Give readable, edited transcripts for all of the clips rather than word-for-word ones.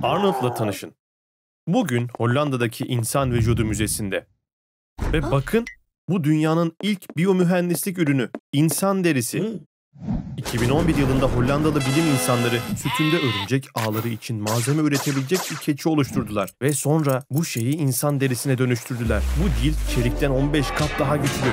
Arnold'la tanışın. Bugün Hollanda'daki İnsan Vücudu Müzesi'nde. Ve bakın, bu dünyanın ilk biyomühendislik ürünü, insan derisi. 2011 yılında Hollandalı bilim insanları sütünde örümcek ağları için malzeme üretebilecek bir keçi oluşturdular. Ve sonra bu şeyi insan derisine dönüştürdüler. Bu cilt çelikten 15 kat daha güçlü.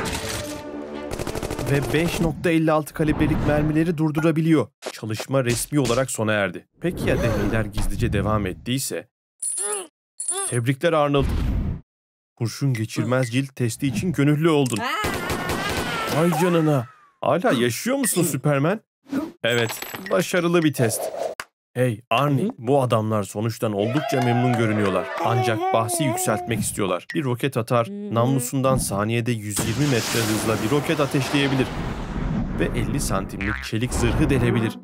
Ve 5.56 kalibrelik mermileri durdurabiliyor. Çalışma resmi olarak sona erdi. Peki ya deneyler gizlice devam ettiyse? Tebrikler Arnold. Kurşun geçirmez cilt testi için gönüllü oldun. Ay canına. Hala yaşıyor musun Süpermen? Evet, başarılı bir test. Hey Arnie, bu adamlar sonuçtan oldukça memnun görünüyorlar. Ancak bahsi yükseltmek istiyorlar. Bir roket atar, namlusundan saniyede 120 metre hızla bir roket ateşleyebilir. Ve 50 santimlik çelik zırhı delebilir.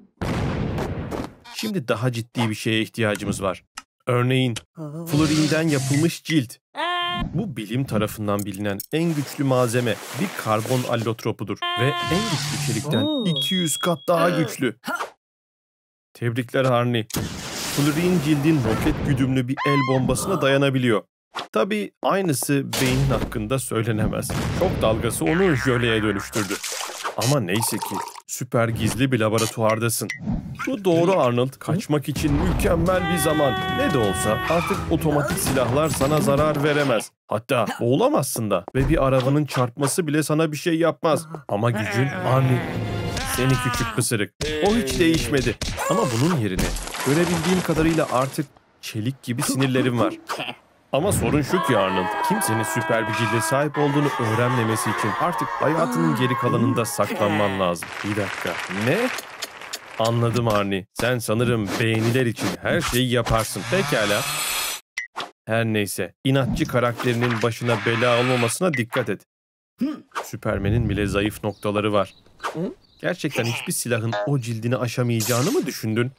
Şimdi daha ciddi bir şeye ihtiyacımız var. Örneğin, florinden yapılmış cilt. Bu bilim tarafından bilinen en güçlü malzeme bir karbon allotropudur ve en güçlü çelikten 200 kat daha güçlü. Tebrikler Arnie. Florin cildin roket güdümlü bir el bombasına dayanabiliyor. Tabii aynısı beynin hakkında söylenemez. Şok dalgası onu jöleye dönüştürdü. Ama neyse ki süper gizli bir laboratuvardasın. Bu doğru Arnold, kaçmak için mükemmel bir zaman. Ne de olsa artık otomatik silahlar sana zarar veremez. Hatta boğulamazsın da ve bir arabanın çarpması bile sana bir şey yapmaz. Ama gücün Arnie. Seni küçük pısırık. O hiç değişmedi. Ama bunun yerine görebildiğim kadarıyla artık çelik gibi sinirlerim var. Ama sorun şu ki Arnold, kimsenin süper bir cilde sahip olduğunu öğrenmemesi için artık hayatının geri kalanında saklanman lazım. Bir dakika, ne? Anladım Arnie. Sen sanırım beğeniler için her şeyi yaparsın. Pekala. Her neyse, inatçı karakterinin başına bela olmamasına dikkat et. Süpermen'in bile zayıf noktaları var. Gerçekten hiçbir silahın o cildini aşamayacağını mı düşündün?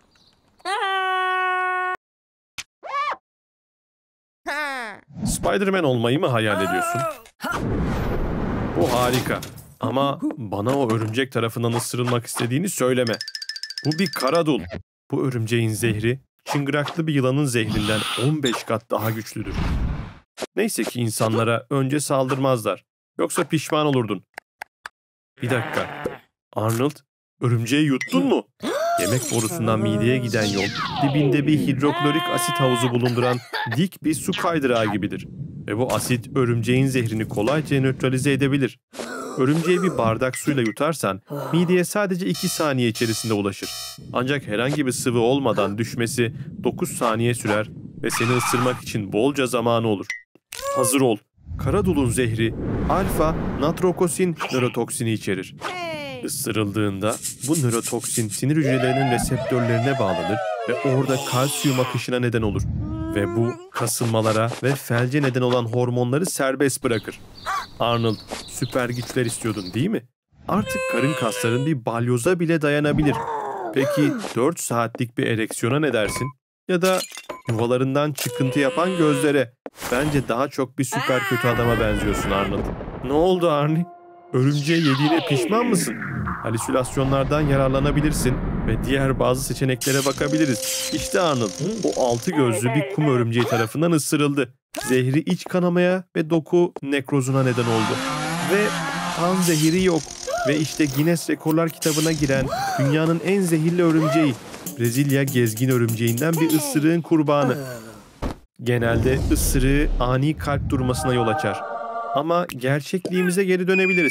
Spider-Man olmayı mı hayal ediyorsun? Bu harika. Ama bana o örümcek tarafından ısırılmak istediğini söyleme. Bu bir karadul. Bu örümceğin zehri, çıngıraklı bir yılanın zehrinden 15 kat daha güçlüdür. Neyse ki insanlara önce saldırmazlar. Yoksa pişman olurdun. Bir dakika. Arnold, örümceği yuttun mu? Yemek borusundan mideye giden yol, dibinde bir hidroklorik asit havuzu bulunduran dik bir su kaydırağı gibidir. Ve bu asit örümceğin zehrini kolayca nötralize edebilir. Örümceği bir bardak suyla yutarsan, mideye sadece 2 saniye içerisinde ulaşır. Ancak herhangi bir sıvı olmadan düşmesi 9 saniye sürer ve seni ısırmak için bolca zamanı olur. Hazır ol. Karadulun zehri alfa natrokosin nörotoksini içerir. Isırıldığında bu nörotoksin sinir hücrelerinin reseptörlerine bağlanır ve orada kalsiyum akışına neden olur. Ve bu kasılmalara ve felce neden olan hormonları serbest bırakır. Arnold, süper güçler istiyordun değil mi? Artık karın kasların bir balyoza bile dayanabilir. Peki 4 saatlik bir ereksiyona ne dersin? Ya da yuvalarından çıkıntı yapan gözlere. Bence daha çok bir süper kötü adama benziyorsun Arnold. Ne oldu Arnie? Örümceği yediğine pişman mısın? Halüsinasyonlardan yararlanabilirsin ve diğer bazı seçeneklere bakabiliriz. İşte Arnold, o 6 gözlü bir kum örümceği tarafından ısırıldı. Zehri iç kanamaya ve doku nekrozuna neden oldu. Ve kan zehri yok. Ve işte Guinness Rekorlar kitabına giren dünyanın en zehirli örümceği, Brezilya gezgin örümceğinden bir ısırığın kurbanı. Genelde ısırığı ani kalp durmasına yol açar. Ama gerçekliğimize geri dönebiliriz.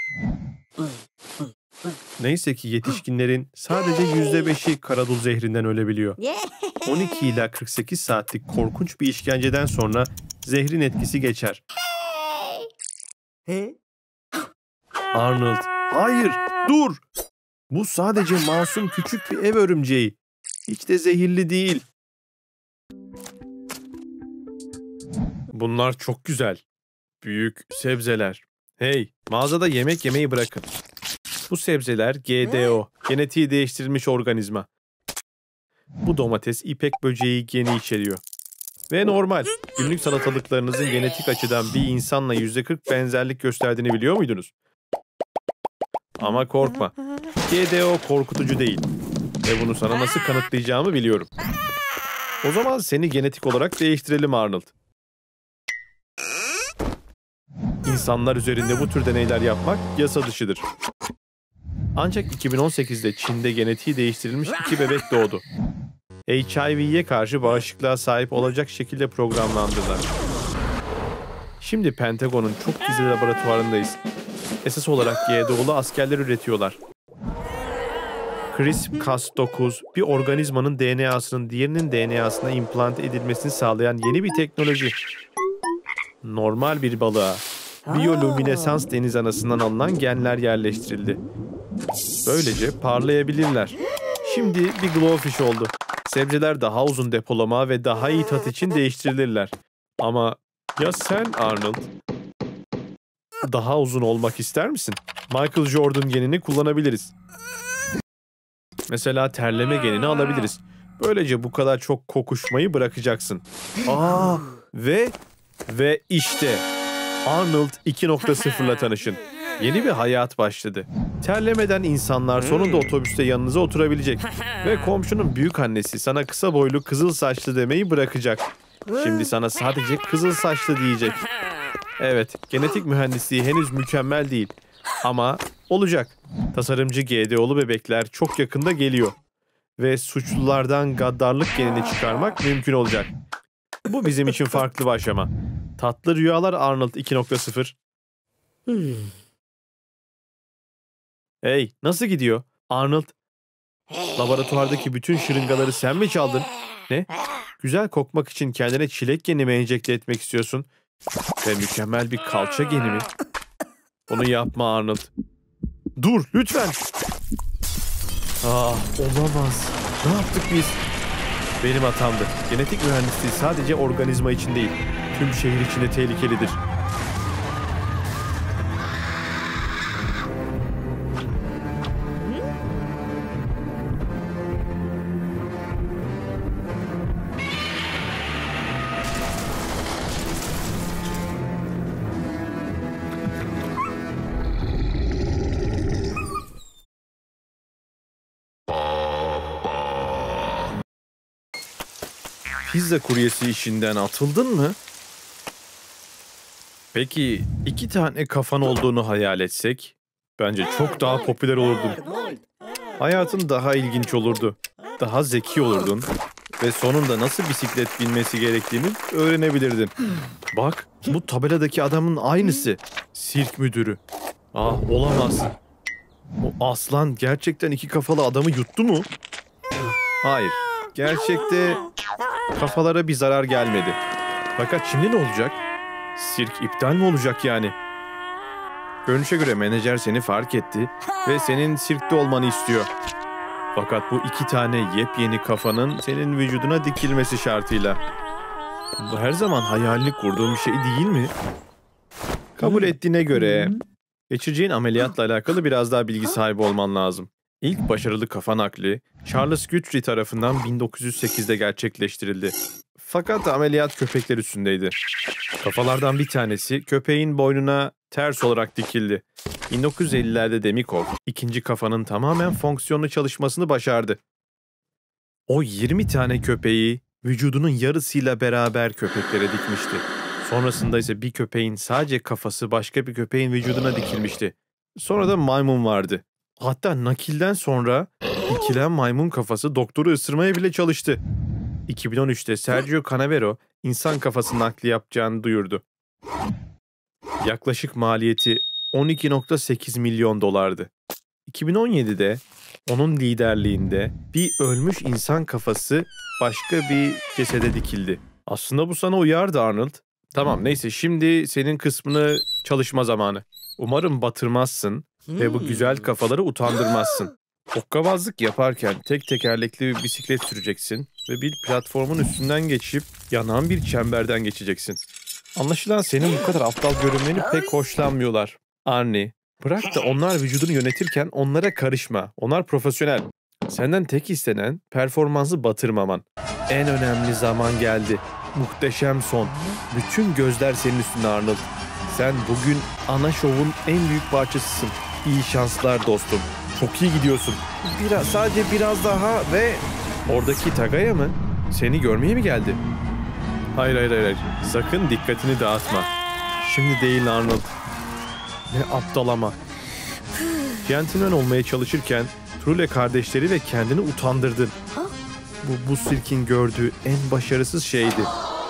Neyse ki yetişkinlerin sadece %5'i karadul zehrinden ölebiliyor. 12 ila 48 saatlik korkunç bir işkenceden sonra zehrin etkisi geçer. Arnold, hayır, dur! Bu sadece masum küçük bir ev örümceği. Hiç de zehirli değil. Bunlar çok güzel. Büyük sebzeler. Hey, mağazada yemek yemeyi bırakın. Bu sebzeler GDO, genetiği değiştirilmiş organizma. Bu domates ipek böceği geni içeriyor. Ve normal, günlük salatalıklarınızın genetik açıdan bir insanla %40 benzerlik gösterdiğini biliyor muydunuz? Ama korkma, GDO korkutucu değil. Ve bunu sana nasıl kanıtlayacağımı biliyorum. O zaman seni genetik olarak değiştirelim Arnold. İnsanlar üzerinde bu tür deneyler yapmak yasa dışıdır. Ancak 2018'de Çin'de genetiği değiştirilmiş 2 bebek doğdu. HIV'ye karşı bağışıklığa sahip olacak şekilde programlandılar. Şimdi Pentagon'un çok gizli laboratuvarındayız. Esas olarak GDO'lu askerler üretiyorlar. CRISPR-Cas9 bir organizmanın DNA'sının diğerinin DNA'sına implant edilmesini sağlayan yeni bir teknoloji. Normal bir balığa biyolüminesans deniz anasından alınan genler yerleştirildi. Böylece parlayabilirler. Şimdi bir glowfish oldu. Sebzeler daha uzun depolama ve daha iyi tat için değiştirilirler. Ama ya sen Arnold? Daha uzun olmak ister misin? Michael Jordan genini kullanabiliriz. Mesela terleme genini alabiliriz. Böylece bu kadar çok kokuşmayı bırakacaksın. Ve işte Arnold 2.0'la tanışın. Yeni bir hayat başladı. Terlemeden insanlar sonunda otobüste yanınıza oturabilecek. Ve komşunun büyük annesi sana kısa boylu kızıl saçlı demeyi bırakacak. Şimdi sana sadece kızıl saçlı diyecek. Evet, genetik mühendisliği henüz mükemmel değil. Ama olacak. Tasarımcı GDO'lu bebekler çok yakında geliyor. Ve suçlulardan gaddarlık genini çıkarmak mümkün olacak. Bu bizim için farklı bir aşama. Tatlı rüyalar Arnold 2.0. Hey, nasıl gidiyor? Arnold, laboratuvardaki bütün şırıngaları sen mi çaldın? Ne? Güzel kokmak için kendine çilek geni mi enjekte etmek istiyorsun? Ve mükemmel bir kalça geni mi? Onu yapma Arnold. Dur, lütfen. Olamaz. Ne yaptık biz? Benim hatamdı. Genetik mühendisliği sadece organizma için değil, tüm şehir için de tehlikelidir. Pizza kuryesi işinden atıldın mı? Peki 2 tane kafan olduğunu hayal etsek? Bence çok daha popüler olurdun. Hayatın daha ilginç olurdu. Daha zeki olurdun. Ve sonunda nasıl bisiklet binmesi gerektiğini öğrenebilirdin. Bak, bu tabeladaki adamın aynısı. Sirk müdürü. Olamaz. O aslan gerçekten 2 kafalı adamı yuttu mu? Hayır. Gerçekte kafalara bir zarar gelmedi. Fakat şimdi ne olacak? Sirk iptal mi olacak yani? Görünüşe göre menajer seni fark etti ve senin sirkte olmanı istiyor. Fakat bu 2 tane yepyeni kafanın senin vücuduna dikilmesi şartıyla. Bu her zaman hayalini kurduğum bir şey değil mi? Kabul ettiğine göre geçireceğin ameliyatla alakalı biraz daha bilgi sahibi olman lazım. İlk başarılı kafa nakli Charles Guthrie tarafından 1908'de gerçekleştirildi. Fakat ameliyat köpekler üstündeydi. Kafalardan bir tanesi köpeğin boynuna ters olarak dikildi. 1950'lerde Demikov ikinci kafanın tamamen fonksiyonlu çalışmasını başardı. O 20 tane köpeği vücudunun yarısıyla beraber köpeklere dikmişti. Sonrasında ise bir köpeğin sadece kafası başka bir köpeğin vücuduna dikilmişti. Sonra da maymun vardı. Hatta nakilden sonra dikilen maymun kafası doktoru ısırmaya bile çalıştı. 2013'te Sergio Canavero insan kafası nakli yapacağını duyurdu. Yaklaşık maliyeti 12.8 milyon dolardı. 2017'de onun liderliğinde bir ölmüş insan kafası başka bir cesede dikildi. Aslında bu sana uyardı Arnold. Tamam neyse şimdi senin kısmını çalışma zamanı. Umarım batırmazsın ve bu güzel kafaları utandırmazsın. Hokkabazlık yaparken tek tekerlekli bir bisiklet süreceksin ve bir platformun üstünden geçip yanan bir çemberden geçeceksin. Anlaşılan senin bu kadar aptal görünmeni pek hoşlanmıyorlar. Arnie, bırak da onlar vücudunu yönetirken onlara karışma. Onlar profesyonel. Senden tek istenen performansı batırmaman. En önemli zaman geldi. Muhteşem son. Bütün gözler senin üstünde Arnold. Sen bugün ana şovun en büyük parçasısın. İyi şanslar dostum. Çok iyi gidiyorsun. Sadece biraz daha ve... Oradaki Tagaya mı? Seni görmeye mi geldi? Hayır, hayır, hayır. Sakın dikkatini dağıtma. Şimdi değil Arnold. Ne aptal ama. Centilmen olmaya çalışırken Trule kardeşleri ve kendini utandırdın. Bu sirkin gördüğü en başarısız şeydi.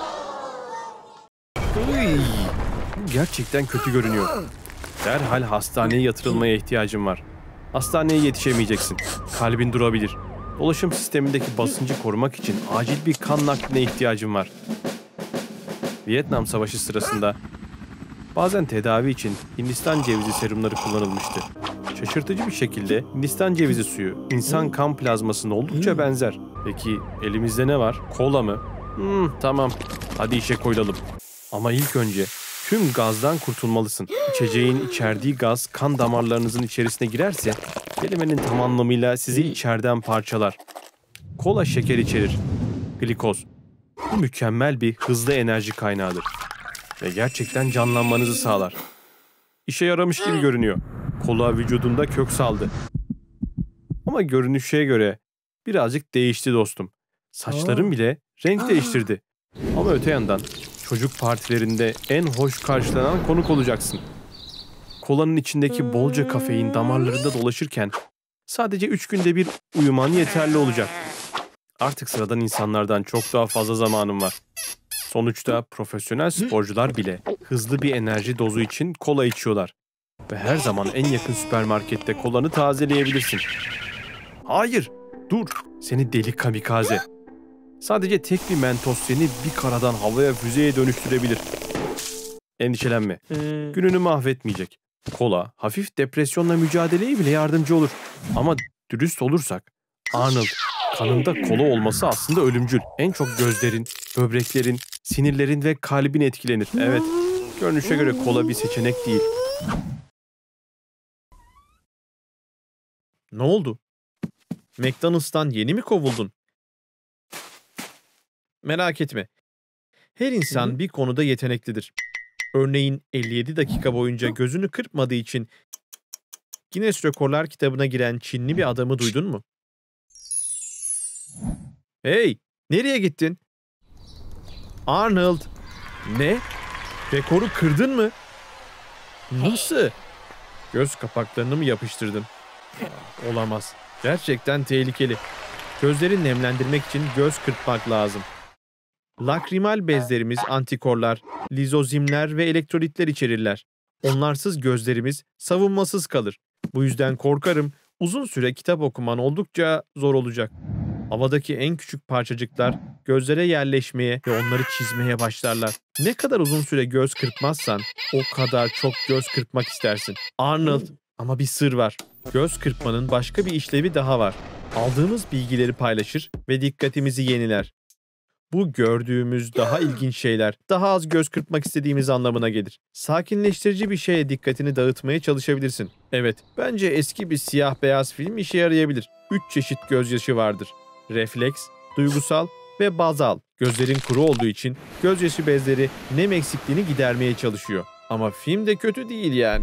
Uy, bu gerçekten kötü görünüyor. Derhal hastaneye yatırılmaya ihtiyacım var. Hastaneye yetişemeyeceksin. Kalbin durabilir. Dolaşım sistemindeki basıncı korumak için acil bir kan nakline ihtiyacım var. Vietnam Savaşı sırasında bazen tedavi için Hindistan cevizi serumları kullanılmıştı. Şaşırtıcı bir şekilde Hindistan cevizi suyu insan kan plazmasına oldukça benzer. Peki elimizde ne var? Kola mı? Tamam. Hadi işe koyulalım. Ama ilk önce tüm gazdan kurtulmalısın. İçeceğin içerdiği gaz kan damarlarınızın içerisine girerse kelimenin tam anlamıyla sizi içeriden parçalar. Kola şeker içerir. Glikoz. Bu mükemmel bir hızlı enerji kaynağıdır. Ve gerçekten canlanmanızı sağlar. İşe yaramış gibi görünüyor. Kola vücudumda kök saldı. Ama görünüşe göre birazcık değişti dostum. Saçlarım bile renk değiştirdi. Ama öte yandan çocuk partilerinde en hoş karşılanan konuk olacaksın. Kolanın içindeki bolca kafein damarlarında dolaşırken sadece 3 günde bir uyuman yeterli olacak. Artık sıradan insanlardan çok daha fazla zamanım var. Sonuçta profesyonel sporcular bile hızlı bir enerji dozu için kola içiyorlar. Ve her zaman en yakın süpermarkette kolanı tazeleyebilirsin. Hayır, dur. Seni deli kamikaze. Sadece tek bir mentos seni bir karadan havaya füzeye dönüştürebilir. Endişelenme. Gününü mahvetmeyecek. Kola, hafif depresyonla mücadeleye bile yardımcı olur. Ama dürüst olursak, Arnold, kanında kola olması aslında ölümcül. En çok gözlerin, böbreklerin, sinirlerin ve kalbin etkilenir. Evet, görünüşe göre kola bir seçenek değil. Ne oldu? McDonald's'tan yeni mi kovuldun? Merak etme. Her insan bir konuda yeteneklidir. Örneğin 57 dakika boyunca gözünü kırpmadığı için Guinness Rekorlar kitabına giren Çinli bir adamı duydun mu? Hey, nereye gittin? Arnold. Ne? Rekoru kırdın mı? Nasıl? Göz kapaklarını mı yapıştırdın? Olamaz. Gerçekten tehlikeli. Gözleri nemlendirmek için göz kırpmak lazım. Lakrimal bezlerimiz antikorlar, lizozimler ve elektrolitler içerirler. Onlarsız gözlerimiz savunmasız kalır. Bu yüzden korkarım uzun süre kitap okuman oldukça zor olacak. Havadaki en küçük parçacıklar gözlere yerleşmeye ve onları çizmeye başlarlar. Ne kadar uzun süre göz kırpmazsan o kadar çok göz kırpmak istersin. Arnold, ama bir sır var. Göz kırpmanın başka bir işlevi daha var. Aldığımız bilgileri paylaşır ve dikkatimizi yeniler. Bu gördüğümüz daha ilginç şeyler, daha az göz kırpmak istediğimiz anlamına gelir. Sakinleştirici bir şeye dikkatini dağıtmaya çalışabilirsin. Evet, bence eski bir siyah beyaz film işe yarayabilir. 3 çeşit gözyaşı vardır. Refleks, duygusal ve bazal. Gözlerin kuru olduğu için gözyaşı bezleri nem eksikliğini gidermeye çalışıyor. Ama film de kötü değil yani.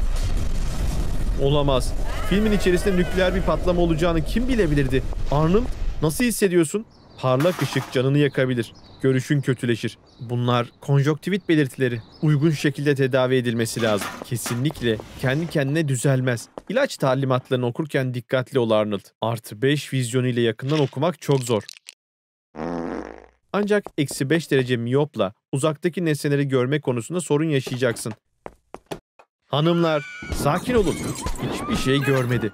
Olamaz. Filmin içerisinde nükleer bir patlama olacağını kim bilebilirdi? Arnold, nasıl hissediyorsun? Parlak ışık canını yakabilir. Görüşün kötüleşir. Bunlar konjonktivit belirtileri. Uygun şekilde tedavi edilmesi lazım. Kesinlikle kendi kendine düzelmez. İlaç talimatlarını okurken dikkatli ol Arnold. +5 vizyonu ile yakından okumak çok zor. Ancak -5 derece miyopla uzaktaki nesneleri görme konusunda sorun yaşayacaksın. Hanımlar, sakin olun. Hiçbir şey görmedi.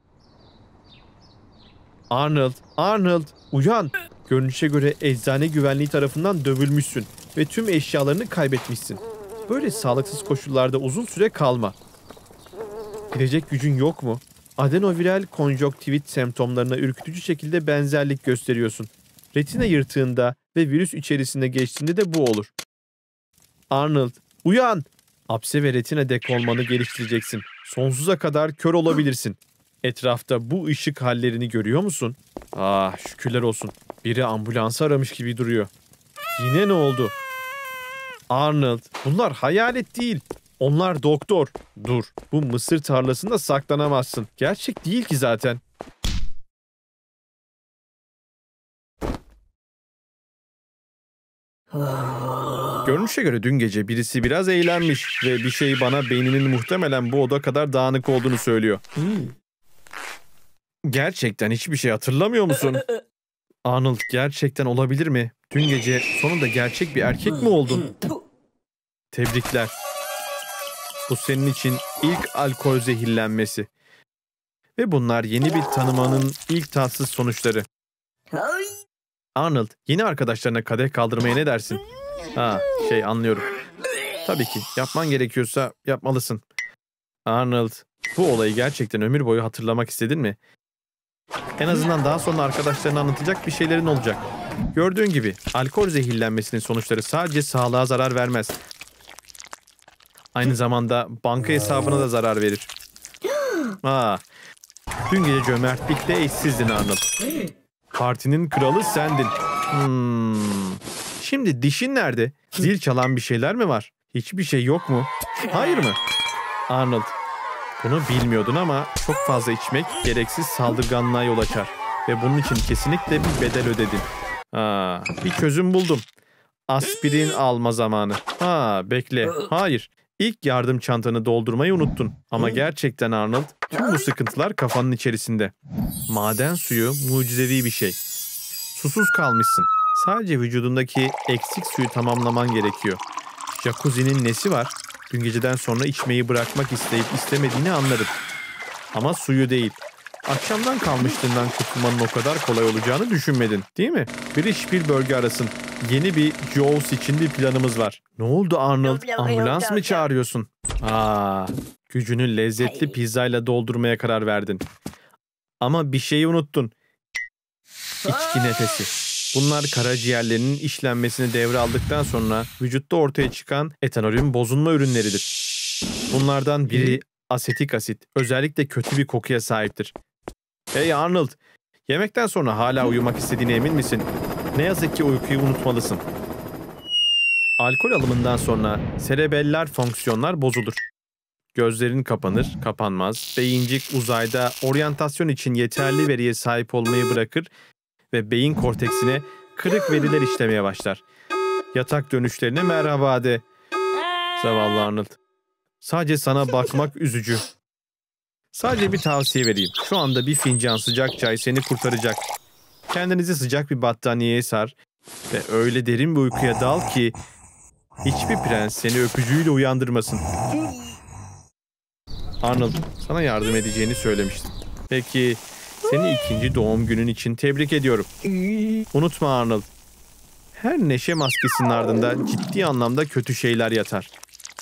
Arnold, uyan. Görünüşe göre eczane güvenliği tarafından dövülmüşsün ve tüm eşyalarını kaybetmişsin. Böyle sağlıksız koşullarda uzun süre kalma. Gidecek gücün yok mu? Adenoviral konjonktivit semptomlarına ürkütücü şekilde benzerlik gösteriyorsun. Retina yırtığında ve virüs içerisinde geçtiğinde de bu olur. Arnold, uyan! Apse ve retina dekolmanı geliştireceksin. Sonsuza kadar kör olabilirsin. Etrafta bu ışık hallerini görüyor musun? Ah, şükürler olsun. Biri ambulansı aramış gibi duruyor. Yine ne oldu? Arnold, bunlar hayalet değil. Onlar doktor. Dur, bu mısır tarlasında saklanamazsın. Gerçek değil ki zaten. Görünüşe göre dün gece birisi biraz eğlenmiş ve bir şey bana beyninin muhtemelen bu oda kadar dağınık olduğunu söylüyor. Gerçekten hiçbir şey hatırlamıyor musun? Arnold, gerçekten olabilir mi? Dün gece sonunda gerçek bir erkek mi oldun? Tebrikler. Bu senin için ilk alkol zehirlenmesi. Ve bunlar yeni bir tanımanın ilk tatsız sonuçları. Arnold, yeni arkadaşlarına kadeh kaldırmaya ne dersin? Anlıyorum. Tabii ki, yapman gerekiyorsa yapmalısın. Arnold, bu olayı gerçekten ömür boyu hatırlamak istedin mi? En azından daha sonra arkadaşlarına anlatacak bir şeylerin olacak. Gördüğün gibi alkol zehirlenmesinin sonuçları sadece sağlığa zarar vermez. Aynı zamanda banka hesabına da zarar verir. Dün gece cömertlikte eşsizdin Arnold. Partinin kralı sendin. Şimdi dişin nerede? Zil çalan bir şeyler mi var? Hiçbir şey yok mu? Hayır mı? Arnold, bunu bilmiyordun ama çok fazla içmek gereksiz saldırganlığa yol açar. Ve bunun için kesinlikle bir bedel ödedin. Bir çözüm buldum. Aspirin alma zamanı. Bekle. Hayır. İlk yardım çantanı doldurmayı unuttun. Ama gerçekten Arnold, tüm bu sıkıntılar kafanın içerisinde. Maden suyu mucizevi bir şey. Susuz kalmışsın. Sadece vücudundaki eksik suyu tamamlaman gerekiyor. Jacuzzi'nin nesi var? Dün geceden sonra içmeyi bırakmak isteyip istemediğini anladım. Ama suyu değil. Akşamdan kalmışlığından kurtulmanın o kadar kolay olacağını düşünmedin, değil mi? Bir iş bir bölge arasın. Yeni bir Jaws için bir planımız var. Ne oldu Arnold? Ambulans mı çağırıyorsun? Gücünü lezzetli pizzayla doldurmaya karar verdin. Ama bir şeyi unuttun. İçki nefesi. Bunlar karaciğerlerinin işlenmesini devraldıktan sonra vücutta ortaya çıkan etanolün bozulma ürünleridir. Bunlardan biri asetik asit. Özellikle kötü bir kokuya sahiptir. Hey Arnold, yemekten sonra hala uyumak istediğine emin misin? Ne yazık ki uykuyu unutmalısın. Alkol alımından sonra serebellar fonksiyonlar bozulur. Gözlerin kapanır, kapanmaz. Beyincik uzayda oryantasyon için yeterli veriye sahip olmayı bırakır ve beyin korteksine kırık veriler işlemeye başlar. Yatak dönüşlerine merhaba de. Zavallı Arnold. Sadece sana bakmak üzücü. Sadece bir tavsiye vereyim. Şu anda bir fincan sıcak çay seni kurtaracak. Kendinizi sıcak bir battaniyeye sar ve öyle derin bir uykuya dal ki hiçbir prens seni öpücüğüyle uyandırmasın. Arnold, sana yardım edeceğini söylemiştim. Peki, seni ikinci doğum günün için tebrik ediyorum. Unutma Arnold, her neşe maskesinin ardında ciddi anlamda kötü şeyler yatar.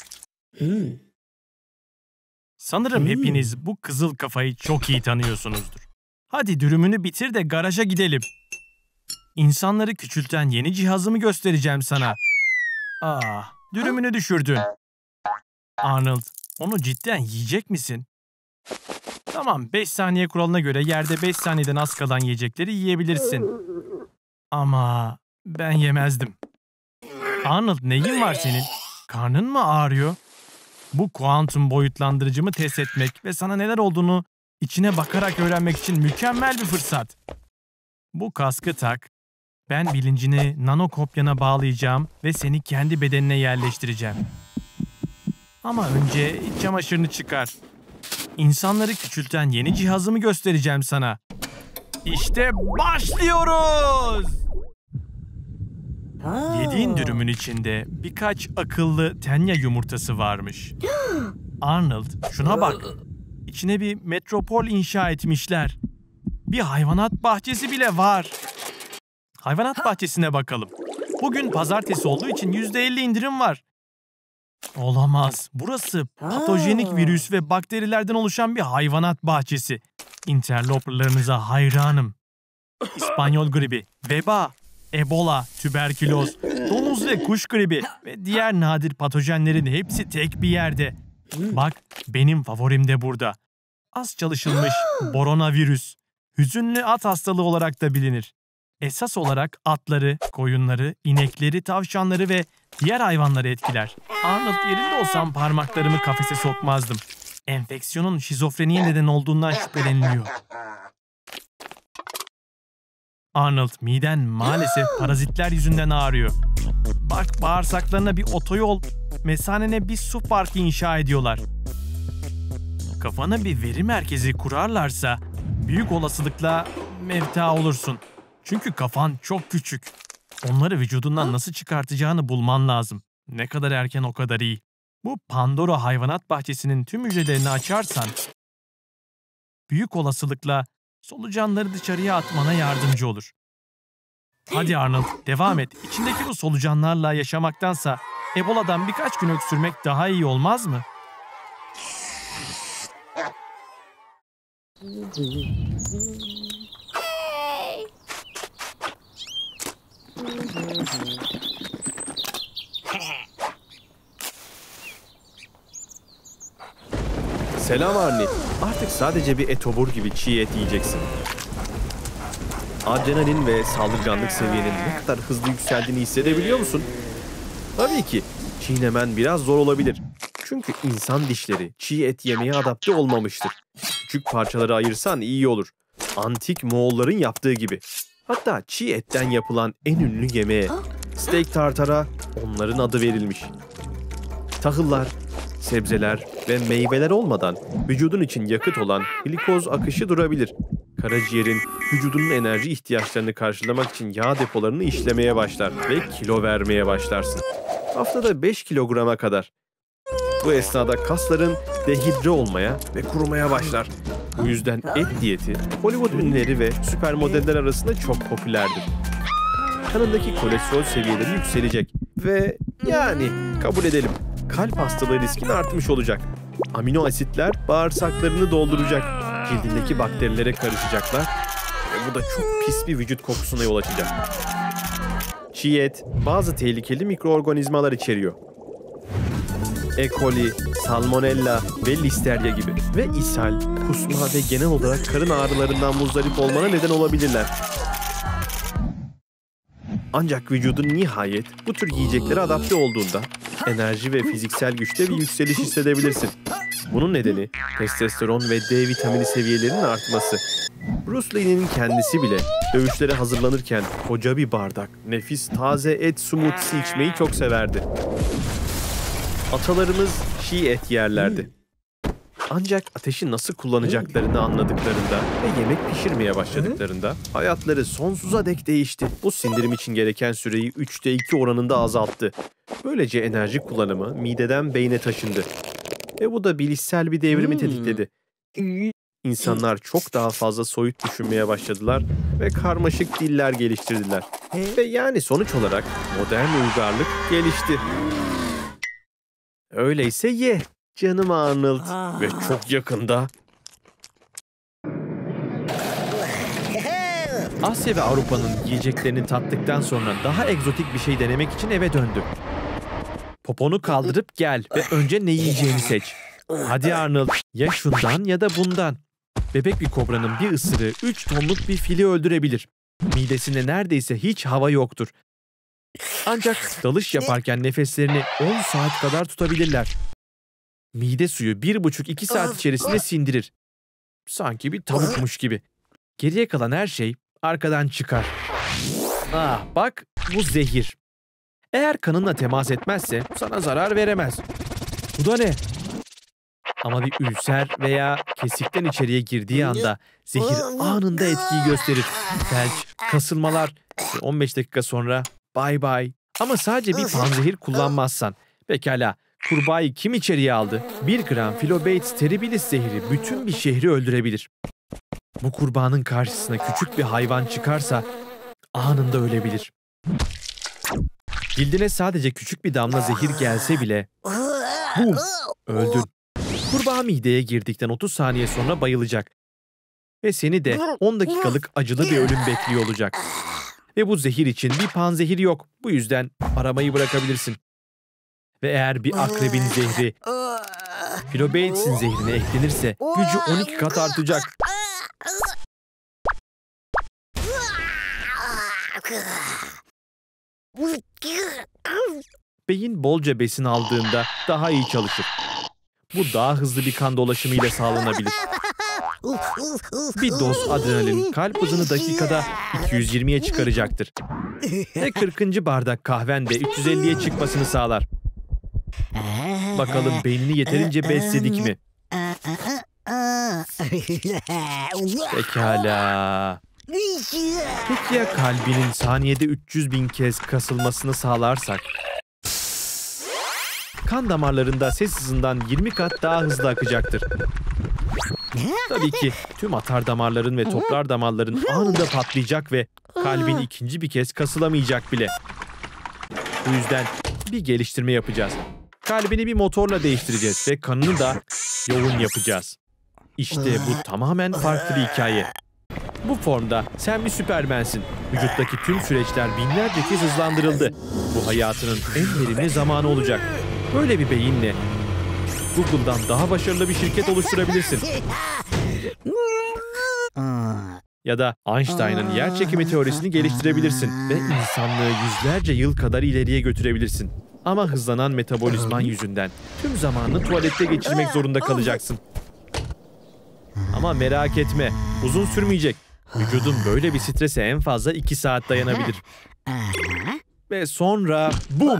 Sanırım hepiniz bu kızıl kafayı çok iyi tanıyorsunuzdur. Hadi dürümünü bitir de garaja gidelim. İnsanları küçülten yeni cihazımı göstereceğim sana. Dürümünü düşürdün. Arnold, onu cidden yiyecek misin? Tamam, 5 saniye kuralına göre yerde 5 saniyeden az kalan yiyecekleri yiyebilirsin. Ama ben yemezdim. Arnold, neyin var senin? Karnın mı ağrıyor? Bu kuantum boyutlandırıcımı test etmek ve sana neler olduğunu içine bakarak öğrenmek için mükemmel bir fırsat. Bu kaskı tak. Ben bilincini nanokopyana bağlayacağım ve seni kendi bedenine yerleştireceğim. Ama önce iç çamaşırını çıkar. İnsanları küçülten yeni cihazımı göstereceğim sana. İşte başlıyoruz! Yediğin dürümün içinde birkaç akıllı tenya yumurtası varmış. Arnold, şuna bak. İçine bir metropol inşa etmişler. Bir hayvanat bahçesi bile var. Hayvanat bahçesine bakalım. Bugün pazartesi olduğu için %50 indirim var. Olamaz. Burası patojenik virüs ve bakterilerden oluşan bir hayvanat bahçesi. Interloperlarınıza hayranım. İspanyol gribi, veba, Ebola, tüberküloz, domuz ve kuş gribi ve diğer nadir patojenlerin hepsi tek bir yerde. Bak, benim favorim de burada. Az çalışılmış boronavirüs. Hüzünlü at hastalığı olarak da bilinir. Esas olarak atları, koyunları, inekleri, tavşanları ve diğer hayvanları etkiler. Arnold, yerinde olsam parmaklarımı kafese sokmazdım. Enfeksiyonun şizofreniye neden olduğundan şüpheleniliyor. Arnold, miden maalesef parazitler yüzünden ağrıyor. Bak, bağırsaklarına bir otoyol, mesanene bir su parkı inşa ediyorlar. Kafana bir veri merkezi kurarlarsa büyük olasılıkla mevta olursun. Çünkü kafan çok küçük. Onları vücudundan nasıl çıkartacağını bulman lazım. Ne kadar erken o kadar iyi. Bu Pandora hayvanat bahçesinin tüm hücrelerini açarsan büyük olasılıkla solucanları dışarıya atmana yardımcı olur. Hadi Arnold, devam et. İçindeki bu solucanlarla yaşamaktansa Ebola'dan birkaç gün öksürmek daha iyi olmaz mı? Selam Arnie. Artık sadece bir etobur gibi çiğ et yiyeceksin. Adrenalin ve saldırganlık seviyenin ne kadar hızlı yükseldiğini hissedebiliyor musun? Tabii ki çiğnemen biraz zor olabilir. Çünkü insan dişleri çiğ et yemeye adapte olmamıştır. Küçük parçaları ayırsan iyi olur. Antik Moğolların yaptığı gibi. Hatta çiğ etten yapılan en ünlü yemeğe, steak tartara, onların adı verilmiş. Tahıllar, sebzeler ve meyveler olmadan vücudun için yakıt olan glikoz akışı durabilir. Karaciğerin vücudunun enerji ihtiyaçlarını karşılamak için yağ depolarını işlemeye başlar ve kilo vermeye başlarsın. Haftada 5 kilograma kadar. Bu esnada kasların dehidre olmaya ve kurumaya başlar. Bu yüzden et diyeti Hollywood ünlüleri ve süpermodeller arasında çok popülerdir. Kanındaki kolesterol seviyeleri yükselecek ve yani kabul edelim, kalp hastalığı riskin artmış olacak. Amino asitler bağırsaklarını dolduracak, cildindeki bakterilere karışacaklar ve bu da çok pis bir vücut kokusuna yol açacak. Çiğ et bazı tehlikeli mikroorganizmalar içeriyor. E. coli, salmonella ve listerya gibi ve ishal, kusma ve genel olarak karın ağrılarından muzdarip olmana neden olabilirler. Ancak vücudun nihayet bu tür yiyeceklere adapte olduğunda enerji ve fiziksel güçte bir yükseliş hissedebilirsin. Bunun nedeni testosteron ve D vitamini seviyelerinin artması. Bruce Lee'nin kendisi bile dövüşlere hazırlanırken koca bir bardak nefis taze et smoothie'si içmeyi çok severdi. Atalarımız çiğ et yerlerdi. Ancak ateşi nasıl kullanacaklarını anladıklarında ve yemek pişirmeye başladıklarında hayatları sonsuza dek değişti. Bu sindirim için gereken süreyi 3'te 2 oranında azalttı. Böylece enerji kullanımı mideden beyne taşındı. Ve bu da bilişsel bir devrimi tetikledi. İnsanlar çok daha fazla soyut düşünmeye başladılar ve karmaşık diller geliştirdiler. Ve yani sonuç olarak modern uygarlık gelişti. Öyleyse ye canım Arnold ve çok yakında. Asya ve Avrupa'nın yiyeceklerini tattıktan sonra daha egzotik bir şey denemek için eve döndü. Poponu kaldırıp gel ve önce ne yiyeceğini seç. Hadi Arnold, ya şundan ya da bundan. Bebek bir kobranın bir ısırığı 3 tonluk bir fili öldürebilir. Midesinde neredeyse hiç hava yoktur. Ancak dalış yaparken nefeslerini 10 saat kadar tutabilirler. Mide suyu 1,5-2 saat içerisinde sindirir. Sanki bir tavukmuş gibi. Geriye kalan her şey arkadan çıkar. Ah bak, bu zehir. Eğer kanınla temas etmezse sana zarar veremez. Bu da ne? Ama bir ülser veya kesikten içeriye girdiği anda zehir anında etkiyi gösterir. Felç, kasılmalar ve 15 dakika sonra bye bye. Ama sadece bir panzehir kullanmazsan. Pekala, kurbağayı kim içeriye aldı? 1 gram Phyllobates terribilis zehri bütün bir şehri öldürebilir. Bu kurbağanın karşısına küçük bir hayvan çıkarsa anında ölebilir. Cildine sadece küçük bir damla zehir gelse bile bum, öldün. Kurbağa mideye girdikten 30 saniye sonra bayılacak. Ve seni de 10 dakikalık acılı bir ölüm bekliyor olacak. Ve bu zehir için bir panzehir yok. Bu yüzden aramayı bırakabilirsin. Ve eğer bir akrebin zehri Phyllobates'in zehrine eklenirse gücü 12 kat artacak. Beyin bolca besin aldığında daha iyi çalışır. Bu daha hızlı bir kan dolaşımıyla sağlanabilir. Bir doz adrenalin kalp hızını dakikada 220'ye çıkaracaktır. Ve 40. bardak kahven de 350'ye çıkmasını sağlar. Bakalım beynini yeterince besledik mi? Pekala. Peki ya kalbinin saniyede 300.000 kez kasılmasını sağlarsak? Kan damarlarında ses hızından 20 kat daha hızlı akacaktır. Tabii ki tüm atar damarların ve toplar damarların anında patlayacak ve kalbin ikinci bir kez kasılamayacak bile. Bu yüzden bir geliştirme yapacağız. Kalbini bir motorla değiştireceğiz ve kanını da yoğun yapacağız. İşte bu tamamen farklı bir hikaye. Bu formda sen bir süpermensin. Vücuttaki tüm süreçler binlerce kez hızlandırıldı. Bu hayatının en verimli zamanı olacak. Böyle bir beyinle Google'dan daha başarılı bir şirket oluşturabilirsin. Ya da Einstein'ın yerçekimi teorisini geliştirebilirsin ve insanlığı yüzlerce yıl kadar ileriye götürebilirsin. Ama hızlanan metabolizman yüzünden tüm zamanını tuvalette geçirmek zorunda kalacaksın. Ama merak etme, uzun sürmeyecek. Vücudun böyle bir strese en fazla 2 saat dayanabilir. Ve sonra bum!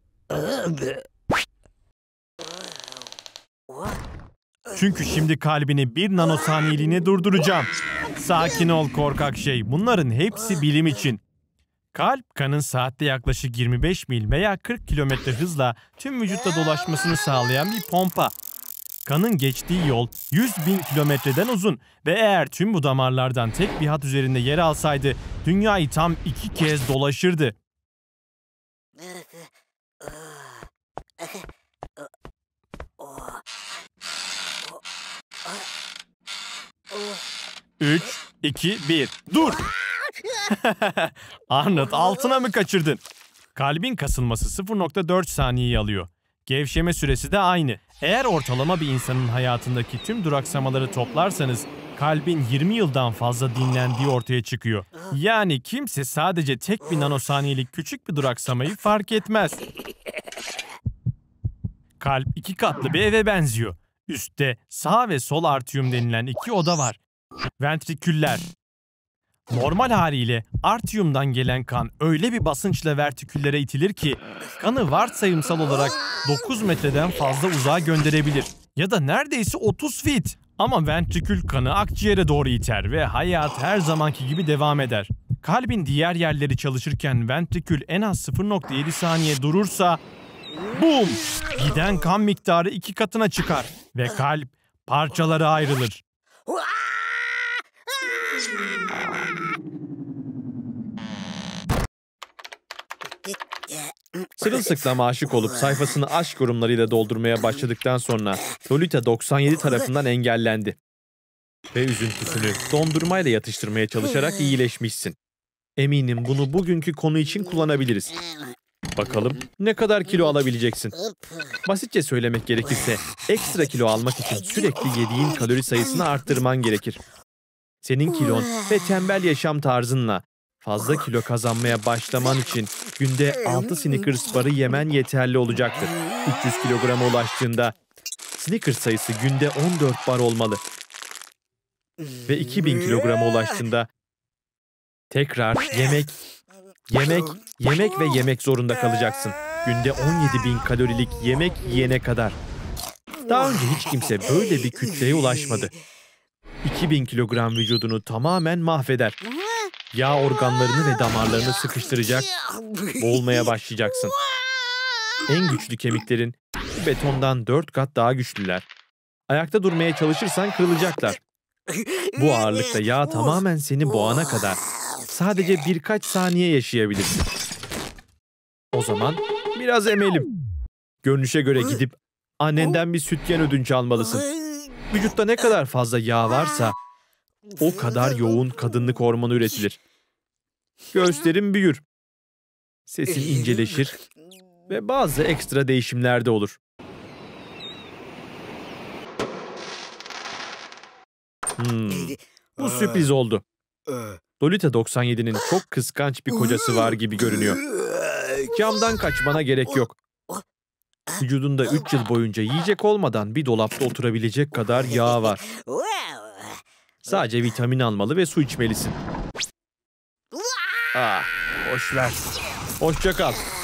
Çünkü şimdi kalbini 1 nanosaniyeliğine durduracağım. Sakin ol korkak şey. Bunların hepsi bilim için. Kalp, kanın saatte yaklaşık 25 mil veya 40 kilometre hızla tüm vücutta dolaşmasını sağlayan bir pompa. Kanın geçtiği yol 100.000 kilometreden uzun ve eğer tüm bu damarlardan tek bir hat üzerinde yer alsaydı dünyayı tam 2 kez dolaşırdı. 3, 2, 1. Dur! Arnold, altına mı kaçırdın? Kalbin kasılması 0.4 saniyeyi alıyor. Gevşeme süresi de aynı. Eğer ortalama bir insanın hayatındaki tüm duraksamaları toplarsanız kalbin 20 yıldan fazla dinlendiği ortaya çıkıyor. Yani kimse sadece tek bir nanosaniyelik küçük bir duraksamayı fark etmez. Kalp 2 katlı bir eve benziyor. Üstte sağ ve sol artiyum denilen 2 oda var. Ventriküller. Normal haliyle artiyumdan gelen kan öyle bir basınçla ventriküllere itilir ki kanı varsayımsal olarak 9 metreden fazla uzağa gönderebilir. Ya da neredeyse 30 feet. Ama ventrikül kanı akciğere doğru iter ve hayat her zamanki gibi devam eder. Kalbin diğer yerleri çalışırken ventrikül en az 0.7 saniye durursa bum! Giden kan miktarı 2 katına çıkar ve kalp parçalara ayrılır. Sırılsıklama aşık olup sayfasını aşk yorumlarıyla doldurmaya başladıktan sonra Lolita 97 tarafından engellendi. Ve üzüntüsünü dondurmayla yatıştırmaya çalışarak iyileşmişsin. Eminim bunu bugünkü konu için kullanabiliriz. Bakalım ne kadar kilo alabileceksin? Basitçe söylemek gerekirse ekstra kilo almak için sürekli yediğin kalori sayısını arttırman gerekir. Senin kilon ve tembel yaşam tarzınla fazla kilo kazanmaya başlaman için günde 6 Snickers barı yemen yeterli olacaktır. 300 kilograma ulaştığında Snickers sayısı günde 14 bar olmalı. Ve 2000 kilograma ulaştığında tekrar yemek ve yemek zorunda kalacaksın. Günde 17.000 kalorilik yemek yiyene kadar. Daha önce hiç kimse böyle bir kütleye ulaşmadı. 2000 kilogram vücudunu tamamen mahveder. Yağ organlarını ve damarlarını sıkıştıracak, boğulmaya başlayacaksın. En güçlü kemiklerin betondan 4 kat daha güçlüler. Ayakta durmaya çalışırsan kırılacaklar. Bu ağırlıkta yağ tamamen seni boğana kadar sadece birkaç saniye yaşayabilirsin. O zaman biraz emelim. Görünüşe göre gidip annenden bir sütyen ödünç almalısın. Vücutta ne kadar fazla yağ varsa o kadar yoğun kadınlık hormonu üretilir. Göğüslerin büyür. Sesin inceleşir ve bazı ekstra değişimler de olur. Bu sürpriz oldu. Lolita 97'nin çok kıskanç bir kocası var gibi görünüyor. Camdan kaçmana gerek yok. Vücudunda 3 yıl boyunca yiyecek olmadan bir dolapta oturabilecek kadar yağ var. Sadece vitamin almalı ve su içmelisin. Boş ver. Hoşça kal.